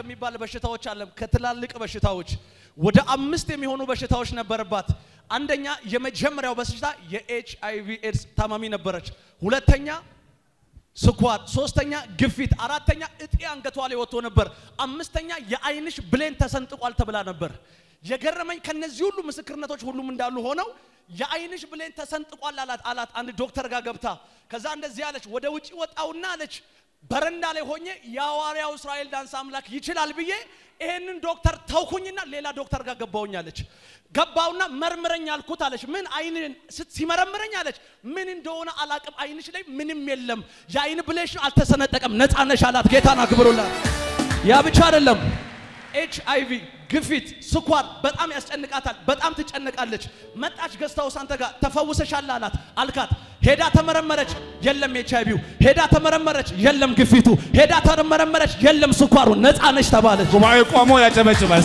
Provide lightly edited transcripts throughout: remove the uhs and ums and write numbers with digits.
ከሚባል በሽታዎች አለ ከትላልቅ በሽታዎች ወደ 5 የሚሆኑ በሽታዎች ነበርባት አንደኛ የመጀመሪያው በሽታ የኤችአይቪ ኤድስ ታማሚ ነበረች ሁለተኛ ስኳር ሶስተኛ ግፊት አራተኛ እጢ አንገቷ ላይ ወጥቶ ነበር አምስተኛ የአይንሽ ብሌን ተሰንጥቋል ተብላ ነበር የገረመኝ ከነዚህ ሁሉ ምስክርነቶች ሁሉም እንዳሉ ሆነው የአይንሽ ብሌን ተሰንጥቋል አላት አንድ ዶክተር ጋር ገብታ ከዛ እንደዚህ ያለች ወደ ውጪ ወጣውና አለች በረንዳ ላይ ሆኜ ያዋሪያው እስራኤል ዳንስ አምላክ ይችላል ብዬ ይሄንን ዶክተር ተውኩኝና ሌላ ዶክተር ጋር ገባውኛለች ገባውና መርምረኝ አልኩት አለች ምን አይንን ሲመረምረኝ አለች ምን እንደሆነ አላቅም አይንሽ ላይ ምንም የለም የአይን ብሌሽ አልተሰነጠቀም ነፃ ነሽ አላት ጌታን አክብሩላት ያ ብቻ አይደለም ኤችአይቪ ግፊት ስኳር በጣም ያስጨንቃታል በጣም ትጨነቃለች መጣች ገስታው ሳንተ ጋር ተፈውሰሻል አላት አልካት ሄዳ ተመረመረች የለም ኤችአይቪው ሄዳ ተመረመረች የለም ግፊቱ ሄዳ ተመረመረች የለም ስኳሩ ነፃ ነሽ ተባለች ጉባኤ ቆሞ ያጨበጭባል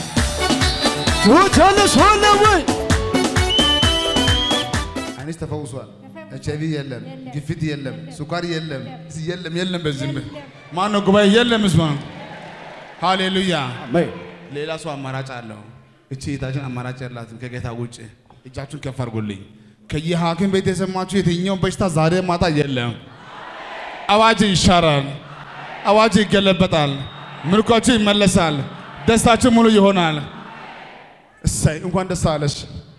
ወተለስ ወለወይ አንስ ተፈውሷል ኤችአይቪ የለም ግፊት የለም ስኳር የለም በዝም ማን ነው ጉባኤ የለም እስማ ሃሌሉያ አሜን ሌላ ሰው አማራጭ አለው እቺ እታችን አማራጭ ያላት ከጌታ ውጪ እጃችሁን ከፍ አድርጉልኝ ከየሐኪም ቤት የሰማችሁ የትኛው በሽታ ዛሬ ማታ የለም አዋጅ ይሻራል አዋጅ ይገለበጣል ምርኳችሁ ይመለሳል ደስታችሁ ሙሉ ይሆናል እሰይ እንኳን ደስ አለሽ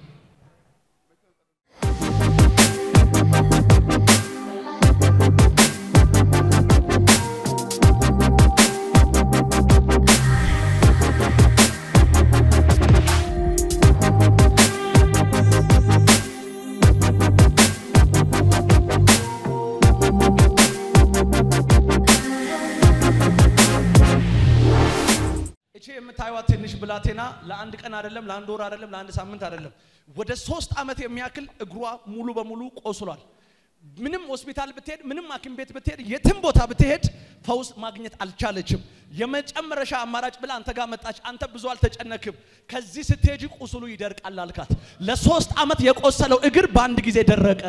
ትንሽ ብላቴና ለአንድ ቀን አይደለም ለአንድ ወር አይደለም ለአንድ ሳምንት አይደለም ወደ 3 አመት የሚያክል እግሯ ሙሉ በሙሉ ቆስሏል ምንም ሆስፒታል ብትሄድ ምንም ሐኪም ቤት ብትሄድ የትም ቦታ ብትሄድ ፈውስ ማግኘት አልቻለችም የመጨረሻ አማራጭ ብላ አንተ ጋር መጣች አንተ ብዙ አልተጨነክም ከዚህ ስትሄጂ ቁስሉ ይደርቃል አልካት ለ3 አመት የቆሰለው እግር በአንድ ጊዜ ደረቀ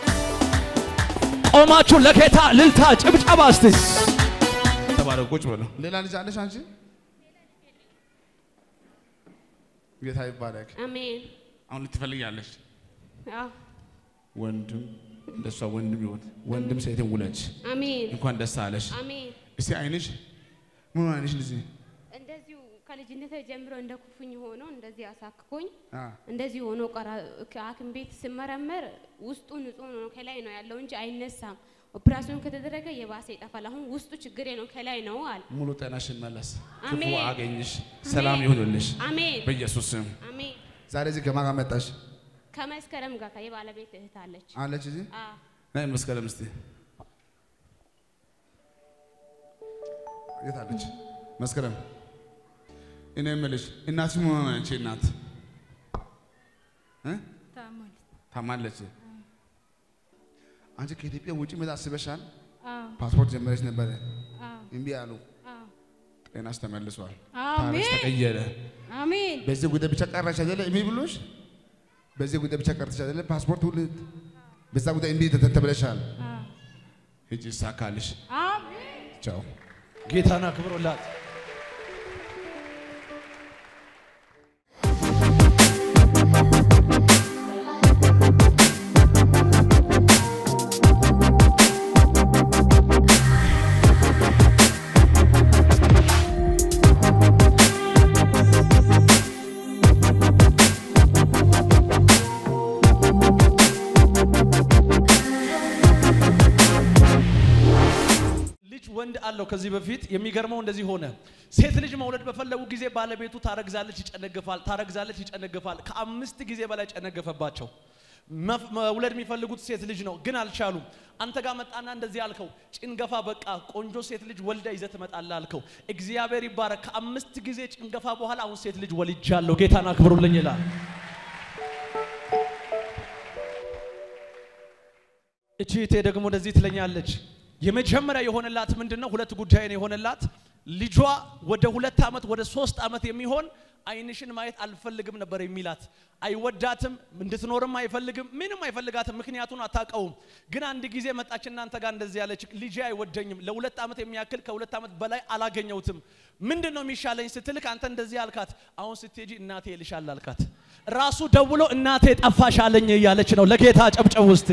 ቆማችሁ ለጌታ ልልታ ጭብጨባ እስቲ ተባረኩ ቁጭ በሉ ሌላ ልጅ አለሽ አንቺ ጌታ ይባረክ አሜን አሁን ልትፈልጊያለሽ አዎ ወንድም እንደሷ ወንድም ይወት ወንድም ሴትን ውለጅ አሜን እንኳን ደስ አለሽ አሜን እስቲ አይንሽ ምን አይንሽ ልዚህ እንደዚሁ ከልጅነቴ ጀምሮ እንደ ኩፍኝ ሆኖ እንደዚህ አሳክኮኝ እንደዚህ ሆኖ ሐኪም ቤት ሲመረመር ውስጡ ንጹህ ነው ከላይ ነው ያለው እንጂ አይነሳም ኦፕራሲዮን ከተደረገ የባሰ ይጠፋል አሁን ውስጡ ችግር ነው ከላይ ነው አለ ሙሉ ጤናሽ ይመለስ ክፉ አገኝሽ ሰላም ይሁንልሽ አሜን በኢየሱስ ስም አሜን ዛሬ እዚህ ከማን ጋር መጣሽ ከመስከረም ጋር የባለቤት እህት አለች እዚህ ነይ መስከረም እስቲ የት አለች መስከረም እኔ የምልሽ እናትሽ ምን ሆነ አንቺ እናት ታማለች አንቺ ከኢትዮጵያ ውጪ መጣ አስበሻል ፓስፖርት ጀመረሽ ነበር እምቢ አሉ ጤናሽ ተመልሷል ታሪክ ተቀየረ አሜን በዚህ ጉዳይ ብቻ ቀረሽ አይደለ እምቢ ብሎሽ በዚህ ጉዳይ ብቻ ቀርተሽ አይደለ ፓስፖርት ሁሉ በዛ ጉዳይ እምቢ ተተብለሻል ሂጂ ሳካልሽ አሜን ቻው ጌታና ክብሩላት ወንድ አለው ከዚህ በፊት የሚገርመው እንደዚህ ሆነ ሴት ልጅ መውለድ በፈለጉ ጊዜ ባለቤቱ ታረግዛለች ይጨነግፋል ከ5 ጊዜ በላይ ጨነገፈባቸው መውለድ የሚፈልጉት ሴት ልጅ ነው ግን አልቻሉም አንተ ጋር መጣና እንደዚህ አልከው ጭንገፋ በቃ ቆንጆ ሴት ልጅ ወልዳ ይዘት መጣላ አልከው እግዚአብሔር ይባረክ ከ5 ጊዜ ጭንገፋ በኋላ አሁን ሴት ልጅ ወልጃለሁ ጌታና ክብሩልኝ ይላል እቺ ደግሞ እንደዚህ ትለኛለች የመጀመሪያ የሆነላት ምንድነው ሁለት ጉዳይ ነው የሆነላት ልጇ ወደ 2 ዓመት ወደ 3 ዓመት የሚሆን አይንሽን ማየት አልፈልግም ነበር የሚላት አይወዳትም እንድትኖርም አይፈልግም ምንም አይፈልጋትም ምክንያቱን አታውቀውም ግን አንድ ጊዜ መጣች እናንተ ጋር እንደዚህ ያለች ልጄ አይወደኝም ለ2 ዓመት የሚያክል ከ2 ዓመት በላይ አላገኘውትም ምንድነው የሚሻለኝ ስትልክ አንተ እንደዚህ አልካት አሁን ስትሄጂ እናቴ ይልሻል አልካት ራሱ ደውሎ እናቴ ጠፋሽ አለኝ እያለች ነው ለጌታ ጨብጨብ ውስጥ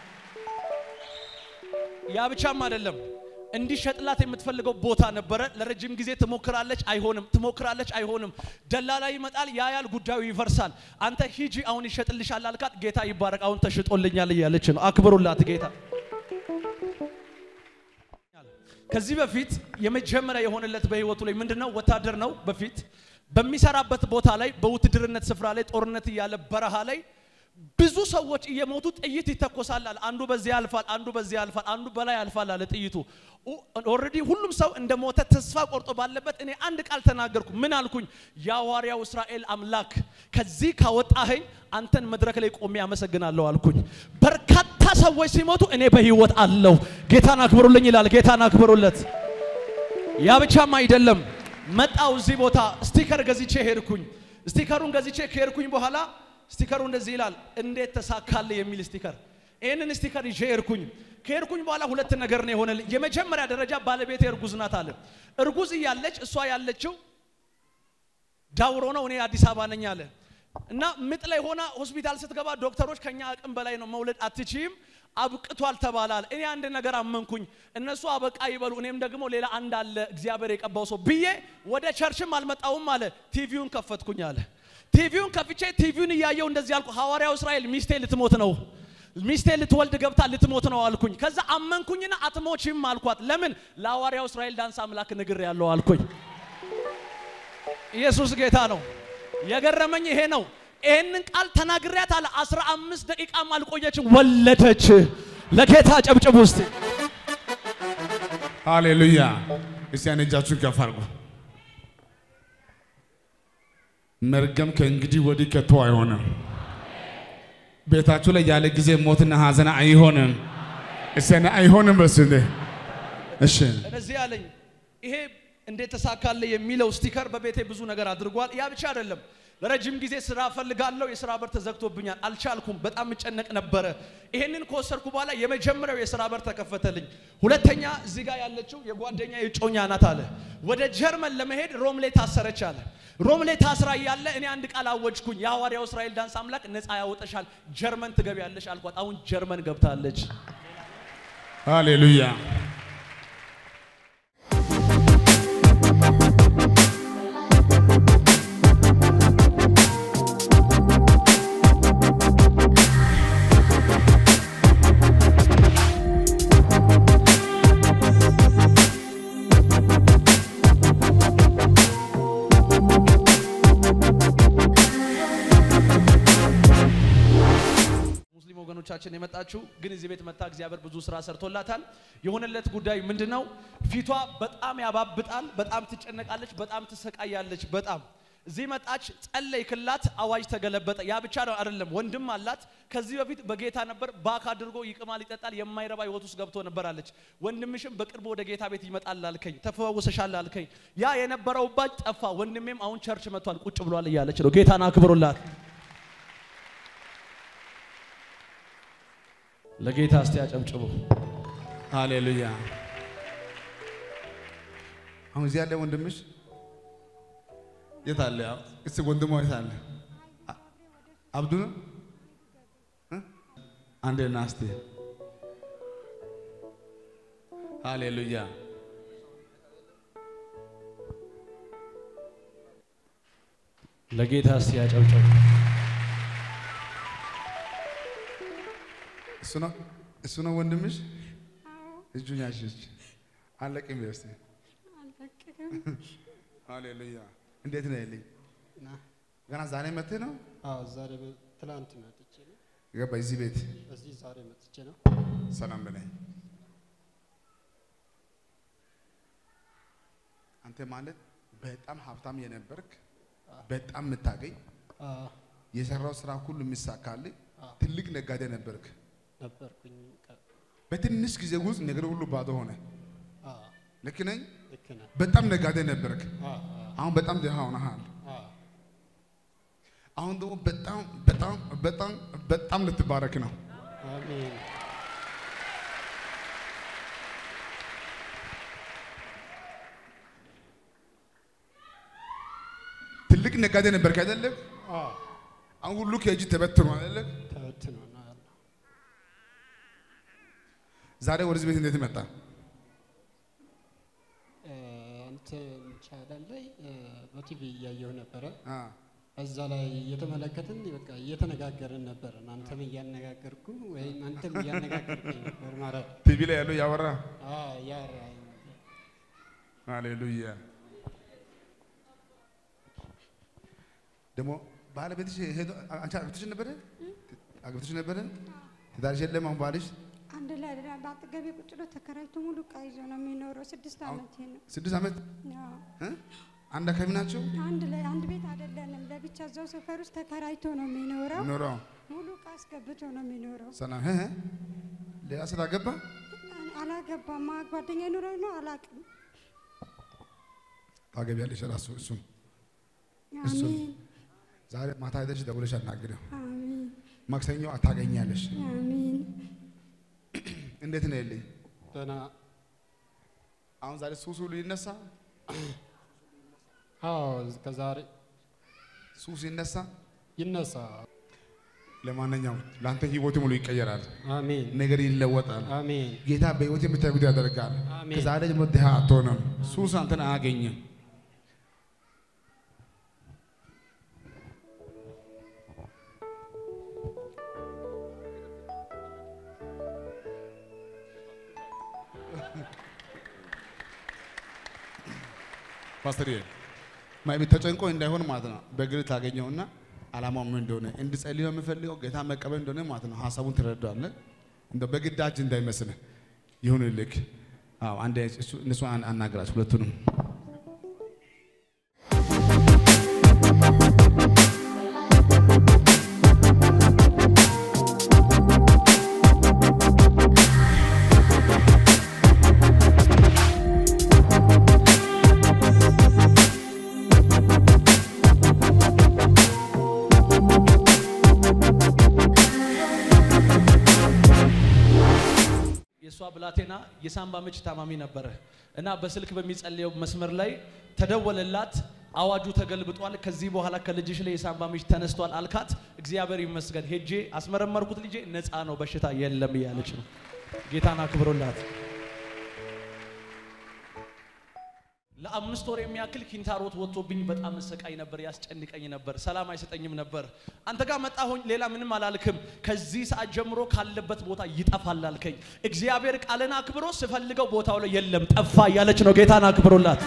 ያ ብቻም አይደለም እንዲሸጥላት የምትፈልገው ቦታ ነበረ ለረጅም ጊዜ ትሞክራለች አይሆንም ደላላ ይመጣል ያያል ጉዳዩ ይፈርሳል አንተ ሂጂ አሁን ይሸጥልሻል አልካት ጌታ ይባረክ አሁን ተሽጦልኛል እያለች ነው አክብሩላት ጌታ ከዚህ በፊት የመጀመሪያ የሆነለት በህይወቱ ላይ ምንድነው ወታደር ነው በፊት በሚሰራበት ቦታ ላይ በውትድርነት ስፍራ ላይ ጦርነት ያለ በረሃ ላይ ብዙ ሰዎች እየሞቱ ጥይት ይተኮሳል አንዱ በዚህ ያልፋል አንዱ በላይ ያልፋል አለ ጥይቱ ኦሬዲ ሁሉም ሰው እንደሞተ ተስፋ ቆርጦ ባለበት እኔ አንድ ቃል ተናገርኩ ምን አልኩኝ ያዋሪያው እስራኤል አምላክ ከዚህ ካወጣኸኝ አንተን መድረክ ላይ ቆሜ አመሰግናለሁ አልኩኝ በርካታ ሰዎች ሲሞቱ እኔ በህይወት አለው ጌታን አክብሩልኝ ይላል ጌታን አክብሩለት ያ ብቻም አይደለም መጣው እዚህ ቦታ ስቲከር ገዝቼ ሄድኩኝ ስቲከሩን ገዝቼ ከሄድኩኝ በኋላ ስቲከሩ እንደዚህ ይላል እንዴት ተሳካለ የሚል ስቲከር እነን ስቲከር ይዤ ከሄድኩኝ በኋላ ሁለት ነገር ነው የሆነልኝ የመጀመሪያ ደረጃ ባለቤቴ እርጉዝ ናት አለ እርጉዝ ያለች እሷ ያለችው ዳውሮ ነው እኔ አዲስ አበባ ነኝ አለ እና ምጥ ላይ ሆና ሆስፒታል ስትገባ ዶክተሮች ከኛ አቅም በላይ ነው መውለድ አትችይም አብቅቷል ተባላል እኔ አንድ ነገር አመንኩኝ እነሱ አበቃ ይበሉ እኔም ደግሞ ሌላ አንድ አለ እግዚአብሔር የቀባው ሰው ብዬ ወደ ቸርችም አልመጣውም አለ ቲቪውን ከፈትኩኝ አለ ቲቪውን ከፍቼ ቲቪውን ያያየው እንደዚህ አልኩ ሐዋርያው እስራኤል ሚስቴ ልትሞት ነው ሚስቴ ልትወልድ ገብታ ልትሞት ነው አልኩኝ ከዛ አመንኩኝና አትሞችም አልኳት ለምን ለሐዋርያው እስራኤል ዳንስ አምላክ ንግር ያለው አልኩኝ ኢየሱስ ጌታ ነው የገረመኝ ይሄ ነው ይሄንን ቃል ተናግሪያት አለ 15 ደቂቃ ማልቆየችም ወለደች ለጌታ ጨብጨብ ውስጥ ሃሌሉያ እስቲ አንጃችሁ ከፋርጉ መርገም ከእንግዲህ ወዲህ ከቶ አይሆንም ቤታችሁ ላይ ያለ ጊዜ ሞትና ሐዘን አይሆንም እሰና አይሆንም በስንዴ እሺ እዚህ ያለኝ ይሄ እንዴት ተሳካለ የሚለው ስቲከር በቤቴ ብዙ ነገር አድርጓል ያ ብቻ አይደለም ለረጅም ጊዜ ስራ ፈልጋለሁ የስራ በር ተዘግቶብኛል አልቻልኩም በጣም መጨነቅ ነበር ይሄንን ኮሰርኩ በኋላ የመጀመሪያው የስራ በር ተከፈተልኝ ሁለተኛ እዚህ ጋር ያለችው የጓደኛ የጮኛ ናት አለ ወደ ጀርመን ለመሄድ ሮም ላይ ታሰረች አለ ሮም ላይ ታስራ ያለ እኔ አንድ ቃል አወጅኩኝ የሐዋርያው እስራኤል ዳንስ አምላክ ነፃ ያወጣሻል ጀርመን ትገቢያለሽ አልኳት አሁን ጀርመን ገብታለች ሃሌሉያ ወገኖቻችን የመጣችሁ ግን እዚህ ቤት መጣ እግዚአብሔር ብዙ ስራ ሰርቶላታል የሆነለት ጉዳይ ምንድነው ፊቷ በጣም ያባብጣል በጣም ትጨነቃለች በጣም ትሰቃያለች በጣም እዚህ መጣች ጸለይክላት አዋጅ ተገለበጠ ያ ብቻ ነው አይደለም ወንድም አላት ከዚህ በፊት በጌታ ነበር ባካ አድርጎ ይቅማል ይጠጣል የማይረባ ህይወት ውስጥ ገብቶ ነበርአለች ወንድምሽም በቅርቡ ወደ ጌታ ቤት ይመጣል አልከኝ ተፈወሰሻል አልከኝ ያ የነበረው ባጭ ጠፋ ወንድሜም አሁን ቸርች መጥቷል ቁጭ ብሏል እያለች ነው ጌታን አክብሩላት ለጌታ እስቲ አጨብጭቡ ሃሌሉያ አሁን እዚህ ያለ ወንድምሽ የታለ እሱ ወንድሙ የታለ አብዱ ነው አንዴ ናስቲ ሃሌሉያ ለጌታ እስቲ አጨብጭቡ እሱ ነው ወንድምሽ እጁን ያሽሽ አለቅም ይወስድ ሃሌሉያ እንዴት ነው ያለኝ ገና ዛሬ መጥተህ ነው አዎ ዛሬ ትላንት መጥቼ ነው ገባ እዚህ ቤት እዚህ ዛሬ መጥቼ ነው ሰላም በላይ አንተ ማለት በጣም ሀብታም የነበርክ በጣም መታገኝ የሰራው ስራ ሁሉ የሚሳካልህ ትልቅ ነጋዴ ነበርኩኝ በትንሽ ጊዜ ውስጥ ነገር ሁሉ ባዶ ሆነ ልክ ነኝ? ልክ ነህ። በጣም ነጋዴ ነበርክ። አሁን በጣም ደሃ ሆነሃል። አሁን ደግሞ በጣም በጣም በጣም በጣም ልትባረክ ነው። አሜን። ትልቅ ነጋዴ ነበርክ አይደለም? አሁን ሁሉ ከእጅ ተበትኗል አይደለም? ተበትኗል። ዛሬ ወደዚህ ቤት እንዴት መጣ? አንተ ቻናል ላይ በቲቪ እያየሁ ነበረ። እዛ ላይ እየተመለከትን በቃ እየተነጋገርን ነበር። አንተም እያነጋገርኩ ወይም አንተም እያነጋገርከኝ ነበር ማለት ቲቪ ላይ ያለው ያወራ። ያወራ። ሃሌሉያ። ደግሞ ባለቤትሽ ሄዶ አንቺ አግብተሽ ነበረ? አግብተሽ ነበረ? ትዳርሽ የለም አሁን ባልሽ? አንድ ላይ አይደለም። በአጠገቤ ቁጭ ብሎ ተከራይቶ ሙሉ ዕቃ ይዞ ነው የሚኖረው። 6 ዓመት ነው። 6 ዓመት? አንድ አካባቢ ናቸው? አንድ ላይ አንድ ቤት አይደለንም። ለብቻ እዛው ሰፈር ውስጥ ተከራይቶ ነው የሚኖረው። ሙሉ ዕቃ አስገብቶ ነው የሚኖረው። ሰላም ሌላ ስራ ገባ? አላገባም። ጓደኛ ኑሮው ነው አላውቅም። ታገቢያለሽ ራሱ እሱም ዛሬ ማታ ሄደሽ ደውለሽ አናግሪው። አሜን። ማክሰኞ አታገኛለሽ። አሜን። እንዴት ነው ያለኝ? ደህና። አሁን ዛሬ ሱሱ ሊነሳ? ከዛሬ ሱስ ይነሳ? ይነሳ። ለማንኛውም ለአንተ ህይወት ሙሉ ይቀየራል። አሜን። ነገር ይለወጣል። አሜን። ጌታ በህይወት የምታይ ጉዳይ ያደርጋል። ከዛሬ ጀምሮ ድሃ አትሆንም። ሱስ አንተን አያገኝም። ፓስተር ማይቤት ተጨንቆ እንዳይሆን ማለት ነው። በግል ታገኘውና አላማው ምን እንደሆነ እንድጸልይ የምፈልገው ጌታ መቀበል እንደሆነ ማለት ነው። ሐሳቡን ትረዳለህ። እንደ በግዳጅ እንዳይመስል ይሁንልክ። አንዴ እነሱ አናግራችሁ ሁለቱንም ብላቴና የሳምባ ምች ታማሚ ነበረ እና በስልክ በሚጸልየው መስመር ላይ ተደወለላት። አዋጁ ተገልብጧል። ከዚህ በኋላ ከልጅሽ ላይ የሳምባ ምች ተነስቷል አልካት። እግዚአብሔር ይመስገን ሄጄ አስመረመርኩት። ልጄ ነፃ ነው፣ በሽታ የለም እያለች ነው። ጌታን አክብሮላት። ለ5 ወር የሚያክል ኪንታሮት ወጥቶብኝ በጣም ሰቃይ ነበር፣ ያስጨንቀኝ ነበር፣ ሰላም አይሰጠኝም ነበር። አንተ ጋር መጣሁኝ፣ ሌላ ምንም አላልክም። ከዚህ ሰዓት ጀምሮ ካለበት ቦታ ይጠፋል አልከኝ። እግዚአብሔር ቃልን አክብሮ ስፈልገው ቦታው ላይ የለም ጠፋ እያለች ነው። ጌታን አክብሮላት።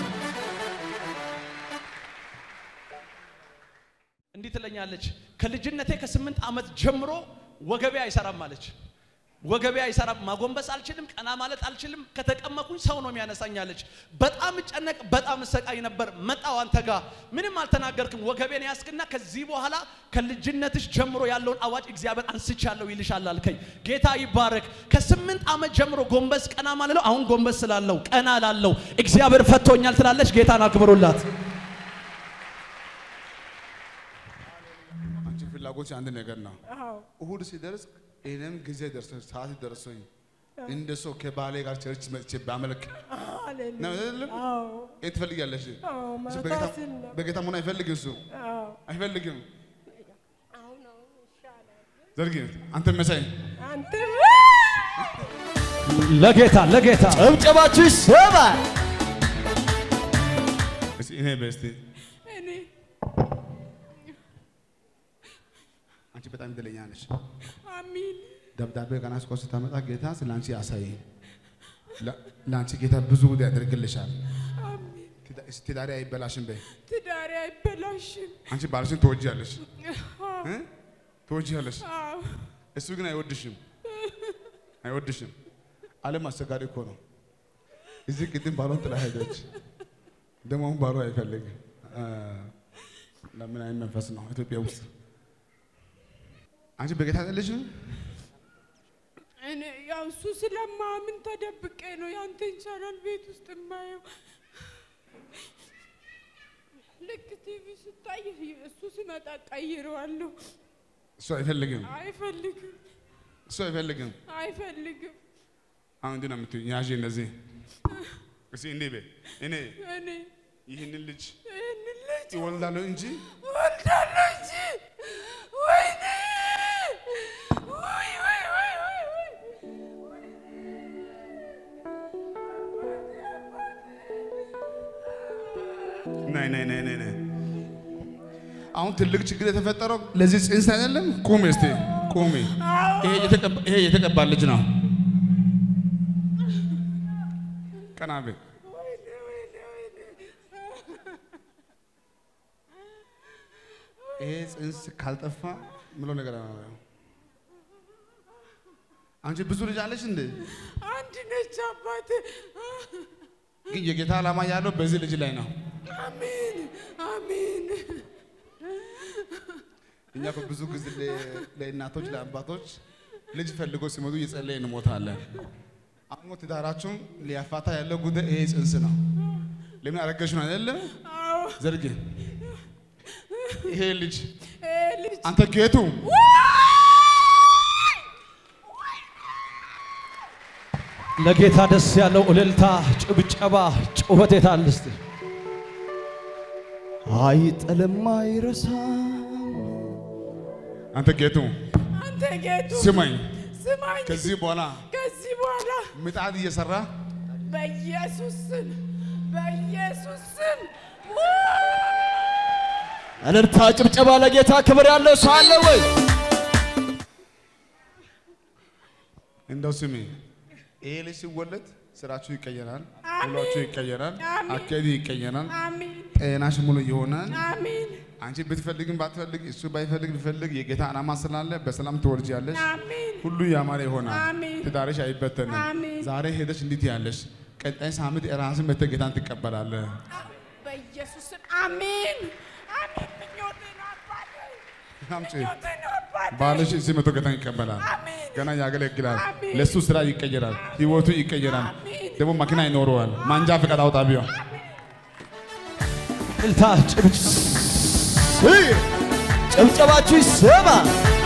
እንዲህ ትለኛለች፣ ከልጅነቴ ከ8 ዓመት ጀምሮ ወገቤ አይሰራም አለች። ወገቤ አይሰራም፣ ማጎንበስ አልችልም፣ ቀና ማለት አልችልም፣ ከተቀመኩኝ ሰው ነው የሚያነሳኛለች። በጣም ጨነቅ፣ በጣም ሰቃይ ነበር። መጣው አንተ ጋር ምንም አልተናገርክም። ወገቤን ያስክና ከዚህ በኋላ ከልጅነትሽ ጀምሮ ያለውን አዋጅ እግዚአብሔር አንስቻለሁ ይልሻል አልከኝ። ጌታ ይባረክ። ከ8 ዓመት ጀምሮ ጎንበስ ቀና ማለት ነው። አሁን ጎንበስ ስላለው ቀና ላለው እግዚአብሔር ፈቶኛል ትላለች። ጌታን አክብሩላት። አንቺ ፍላጎት አንድ ነገር ነው። እሁድ ሲደርስ እኔም ጊዜ ደርሶኝ ሰዓት ደርሶኝ እንደሱ ከባሌ ጋር ቸርች መጥቼ ባመልክ ነው አይደለም? እት ትፈልጊያለሽ? በጌታ መሆን አይፈልግም እሱ አይፈልግም። ዘርጊ አንተ መሳይ አንተ ለጌታ ጭብጨባችሁ ይሰማል። እኔ በስቲ አንቺ በጣም እድለኛ ነሽ። አሜን። ደብዳቤ ቀናስ ቆስ ታመጣ ጌታ ስላንቺ ያሳይ። ላንቺ ጌታ ብዙ ጉዳይ ያደርግልሻል። አሜን። ትዳሪ አይበላሽም በይ። ትዳሪ አይበላሽም። አንቺ ባልሽን ትወጂያለሽ ትወጂያለሽ። እሱ ግን አይወድሽም። ዓለም አስቸጋሪ እኮ ነው። እዚህ ቅድም ባሏን ጥላ ሄደች። ደግሞ ባሏ አይፈልግም። ለምን አይነት መንፈስ ነው ኢትዮጵያ ውስጥ? አንቺ በጌታ አይደለሽም? እኔ ያው ያው እሱ ስለማምን ተደብቄ ነው ያንተን ቻናል ቤት ውስጥ የማየው። ልክ ቲቪ ስታይ እሱ ሲመጣ ቀይረዋለሁ። እሱ አይፈልግም አይፈልግም። አሁን እንዴት ነው የምትይኝ? ያዥ እንደዚህ እስኪ እንዴ በይ እኔ ይህንን ልጅ ይወልዳለሁ እንጂ ወይኔ ነይ አሁን ትልቅ ችግር የተፈጠረው ለዚህ ጽንስ አይደለም። ቁሚ እስቲ ቁሚ። ይሄ የተቀባ ልጅ ነው። ቀና በይ። ይሄ ጽንስ ካልጠፋ ምለው ነገር ነው። አንቺ ብዙ ልጅ አለሽ እንዴ? አንድ ነች አባቴ። ግን የጌታ ዓላማ ያለው በዚህ ልጅ ላይ ነው። አሜን። እኛ ብዙ ጊዜ ለእናቶች ለአባቶች ልጅ ፈልጎ ሲመጡ እየጸለይን እንሞታለን። አሁን ትዳራችሁን ሊያፋታ ያለው ጉዳይ ይሄ ጽንስ ነው። ለምን አረገሽ ነው አይደለ? አዎ ዘርግ ይሄ ልጅ አንተ ከየቱ ለጌታ ደስ ያለው እልልታ፣ ጭብጨባ፣ ጩኸት የታል እስቲ? አይጥልም አይረሳም። አንተ ጌቱ ስማኝ፣ ከዚህ በኋላ ምጣድ እየሰራ በኢየሱስ ስም እልልታ፣ ጭብጨባ ለጌታ ክብር ያለው ሰው አለ ወይ? እንደው ስሚ፣ ይሄ ልጅ ሲወለድ ስራችሁ ይቀየራል፣ ሁላችሁ ይቀየራል፣ አካሄዱ ይቀየራል፣ ጤናሽ ሙሉ ይሆናል። አሜን። አንቺ ብትፈልግም ባትፈልግ እሱ ባይፈልግ ቢፈልግ የጌታ ዓላማ ስላለ በሰላም ትወልጃለሽ። ሁሉ ያማረ ይሆናል። ትዳርሽ አይበተንም። ዛሬ ሄደሽ እንዴት ያለሽ ቀጣይ ሳምንት ራስን በተጌታን ትቀበላለህ። በኢየሱስ ስም አሜን። ምኞቴን አባቴ ባልሽ እዚህ መቶ ጌታን ይቀበላል። ገና ያገለግላል። ለሱ ስራ ይቀየራል፣ ህይወቱ ይቀየራል። ደግሞ መኪና ይኖረዋል። ማንጃ ፈቃድ አውጣ ቢሆን እልልታ ጭብጨባችሁ ይሰማ።